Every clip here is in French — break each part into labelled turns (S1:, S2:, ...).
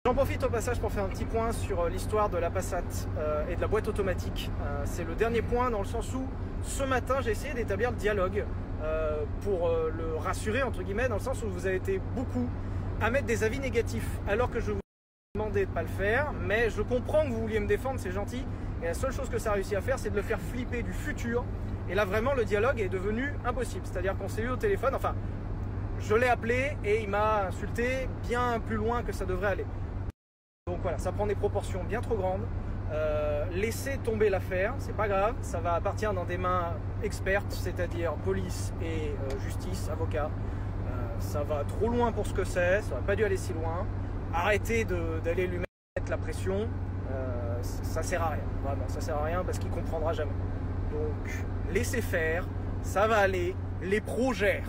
S1: J'en profite au passage pour faire un petit point sur l'histoire de la Passat et de la boîte automatique. C'est le dernier point dans le sens où ce matin j'ai essayé d'établir le dialogue pour le rassurer entre guillemets, dans le sens où vous avez été beaucoup à mettre des avis négatifs alors que je vous demandais de ne pas le faire, mais je comprends que vous vouliez me défendre, c'est gentil, et la seule chose que ça a réussi à faire c'est de le faire flipper du futur, et là vraiment le dialogue est devenu impossible, c'est-à-dire qu'on s'est eu au téléphone, enfin je l'ai appelé et il m'a insulté bien plus loin que ça devrait aller. Donc voilà, ça prend des proportions bien trop grandes. Laissez tomber l'affaire, c'est pas grave, ça va partir dans des mains expertes, c'est-à-dire police et justice, avocats. Ça va trop loin pour ce que c'est, ça n'aurait pas dû aller si loin. Arrêtez d'aller lui mettre la pression, ça sert à rien, vraiment, ça sert à rien parce qu'il comprendra jamais. Donc laissez faire, ça va aller, les pros gèrent.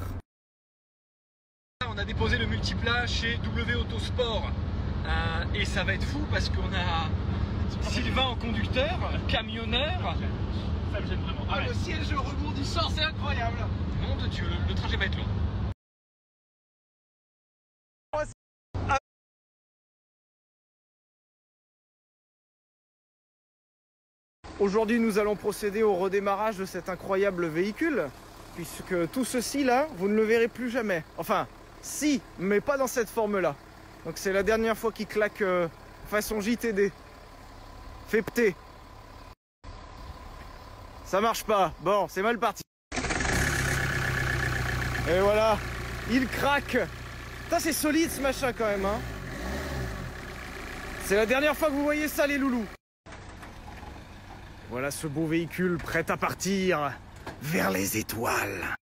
S2: On a déposé le multiplat chez W Autosport et ça va être fou parce qu'on a Sylvain en conducteur, camionneur.
S3: Ça me gêne vraiment. Ah, le siège rebondissant, c'est incroyable.
S2: Nom de Dieu, le trajet va être long.
S1: Aujourd'hui, nous allons procéder au redémarrage de cet incroyable véhicule, puisque tout ceci là, vous ne le verrez plus jamais. Enfin, si, mais pas dans cette forme-là. Donc c'est la dernière fois qu'il claque façon JTD. Fait pter. Ça marche pas. Bon, c'est mal parti. Et voilà, il craque. Putain, c'est solide ce machin quand même, hein. C'est la dernière fois que vous voyez ça, les loulous. Voilà ce beau véhicule prêt à partir vers les étoiles.